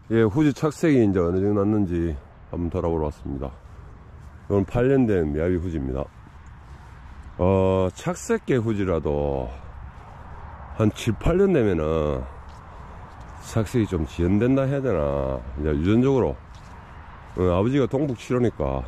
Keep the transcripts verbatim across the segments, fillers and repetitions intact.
예, 후지 착색이 이제 어느 정도 났는지 한번 돌아보러 왔습니다. 이건 팔 년 된 미야비 후지입니다. 어, 착색계 후지라도 한 칠, 팔 년 되면은 착색이 좀 지연된다 해야 되나. 이제 유전적으로 어, 아버지가 동북치로니까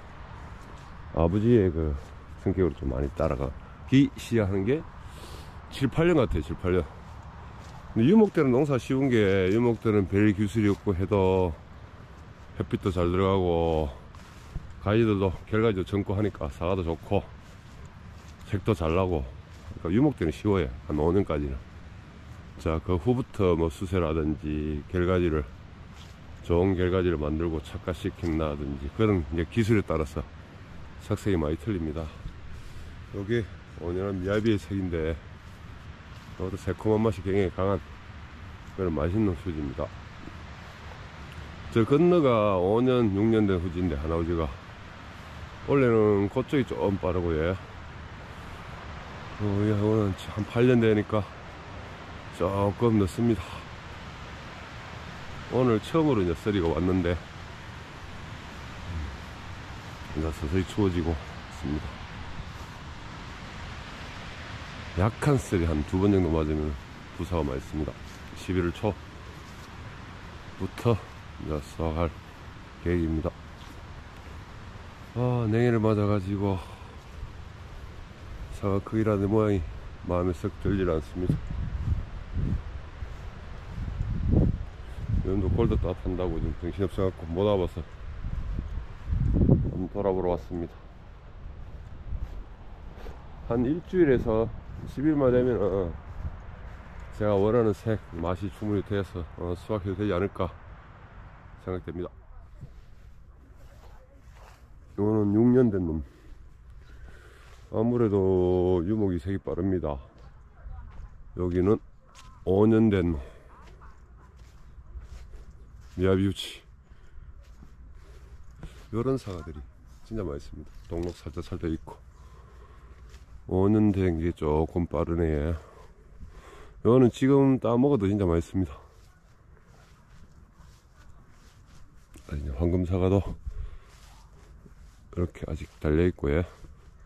아버지의 그 성격으로 좀 많이 따라가기 시작하는 게 칠, 팔 년 같아요. 칠, 팔 년. 근데 유목대는 농사 쉬운 게, 유목대는 별 기술이 없고 해도 햇빛도 잘 들어가고 가지들도 결과지도 젊고 하니까 사과도 좋고 색도 잘 나고, 그러니까 유목대는 쉬워요. 한 오 년까지는. 자, 그 후부터 뭐 수세라든지 결과지를 좋은 결과지를 만들고 착화시킨다든지 그런 이제 기술에 따라서 착색이 많이 틀립니다. 여기 온연한 미야비의 색인데 이것도 새콤한 맛이 굉장히 강한 그런 맛있는 후지입니다. 저 건너가 오 년, 육 년 된 후지인데, 하나후지가 원래는 그쪽이 좀 빠르고, 예. 어, 이거는 한 팔 년 되니까 조금 늦습니다. 오늘 처음으로 이제 서리가 왔는데 이제 서서히 추워지고 있습니다. 약한 썰이 한 두 번 정도 맞으면 부사가 많습니다. 십일월 초부터 이제 수확할 계획입니다. 아, 냉해를 맞아가지고 사과 크기라는 모양이 마음에 썩 들질 않습니다. 요즘도 골도 따뜻한다고 좀 정신없어갖고 못 와봐서 한번 돌아보러 왔습니다. 한 일주일에서 십 일만 되면 어, 제가 원하는 색 맛이 충분히 돼서 어, 수확해도 되지 않을까 생각됩니다. 이거는 육 년 된 놈. 아무래도 유목이 색이 빠릅니다. 여기는 오 년 된 놈. 미야비 후지. 이런 사과들이 진짜 맛있습니다. 동록 살짝 살짝 있고. 오 년 된 게 조금 빠르네. 이거는 지금 따먹어도 진짜 맛있습니다. 황금 사과도 이렇게 아직 달려있고, 예.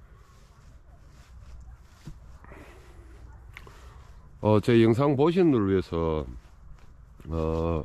어, 제 영상 보시는 분을 위해서, 어,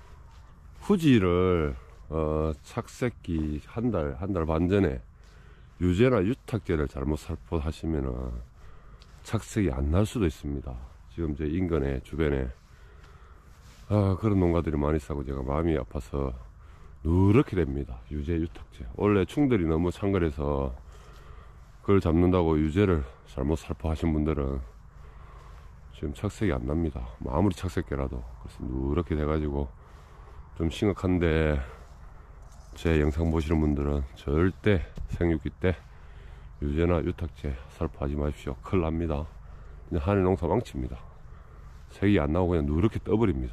후지를, 어, 착색기 한 달, 한 달 반 전에 유제나 유탁제를 잘못 살포하시면은 착색이 안 날 수도 있습니다. 지금 제 인근에, 주변에, 아, 그런 농가들이 많이 싸고 제가 마음이 아파서 누렇게 됩니다. 유제, 유탁제. 원래 충들이 너무 창걸해서 그걸 잡는다고 유제를 잘못 살포하신 분들은 지금 착색이 안 납니다. 아무리 착색계라도. 그래서 누렇게 돼가지고 좀 심각한데, 제 영상 보시는 분들은 절대 생육기 때 유제나 유탁제 살포하지 마십시오. 큰일 납니다. 그냥 한해 농사 망칩니다. 색이 안 나오고 그냥 누렇게 떠버립니다.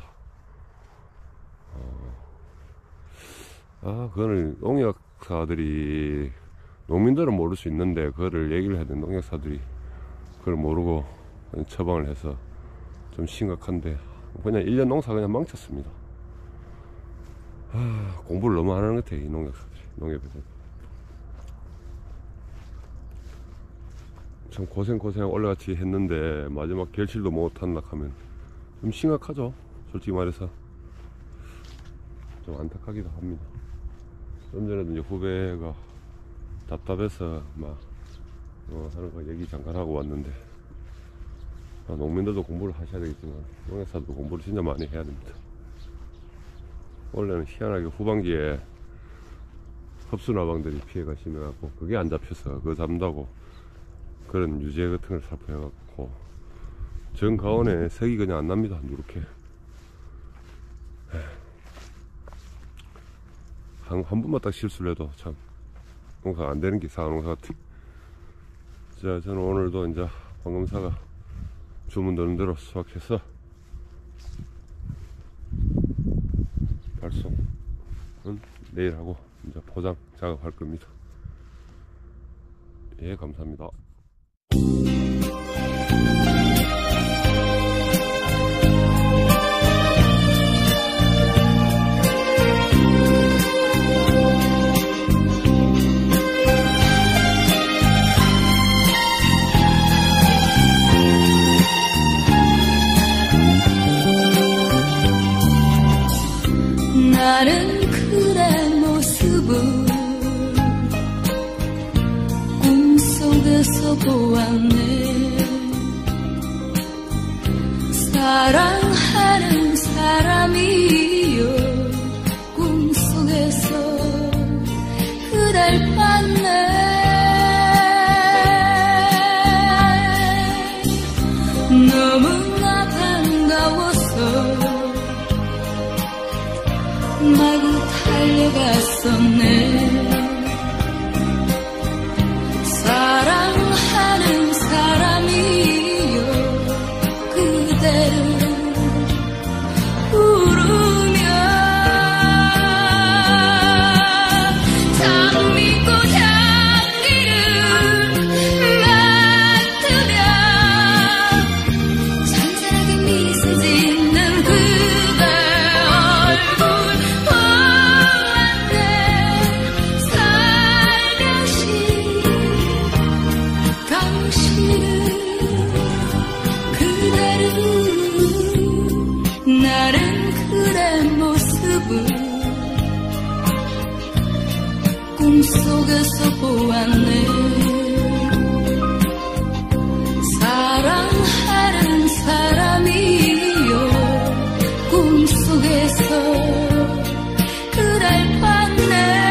어... 아, 그거는 농약사들이, 농민들은 모를 수 있는데 그거를 얘기를 해야 되는 농약사들이 그걸 모르고 그냥 처방을 해서 좀 심각한데, 그냥 일 년 농사 그냥 망쳤습니다. 아, 공부를 너무 안 하는 것 같아요, 이 농약사들이. 농협에서 참 고생고생 올라같이 했는데 마지막 결실도 못한다 하면 좀 심각하죠. 솔직히 말해서 좀 안타깝기도 합니다. 좀 전에도 이제 후배가 답답해서 막 어, 하는 거 얘기 잠깐 하고 왔는데, 아, 농민들도 공부를 하셔야 되겠지만 농약사도 공부를 진짜 많이 해야 됩니다. 원래는 희한하게 후반기에 흡수나방들이 피해가 심해갖고 그게 안 잡혀서 그거 잡는다고 그런 유제 같은 걸 살포해갖고 정가온에 색이 그냥 안 납니다. 누렇게 한, 한 번만 딱 실수를 해도 참 농사가 안 되는 게 사과농사 같아. 자, 저는 오늘도 이제 황금사과 주문되는 대로 수확해서 발송은 내일 하고 이제 포장 작업할 겁니다. 예, 감사합니다. 보았네. 사랑하는 사람이여 꿈속에서 그댈 봤네. 너무나 반가워서 마구 달려갔었네. 사랑하는 사람이여 그대를 부르며 참 믿고 향기를 맡으며 잔잔하게 미소 짓는 그대 얼굴 보았네. 살며시 당신은 그대를 나는 그대 모습을 꿈속에서 보았네. 사랑하는 사람이여 꿈속에서 그댈 봤네.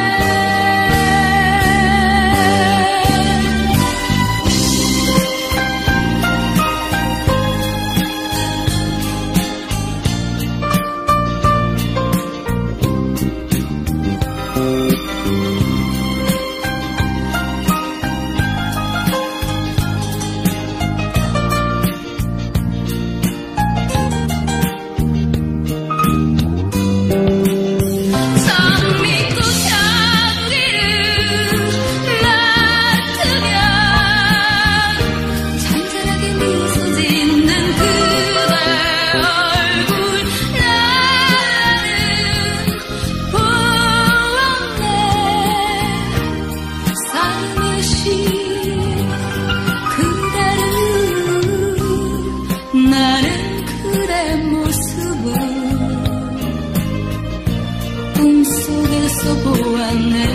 나는 그대 모습을 꿈속에서 보았네.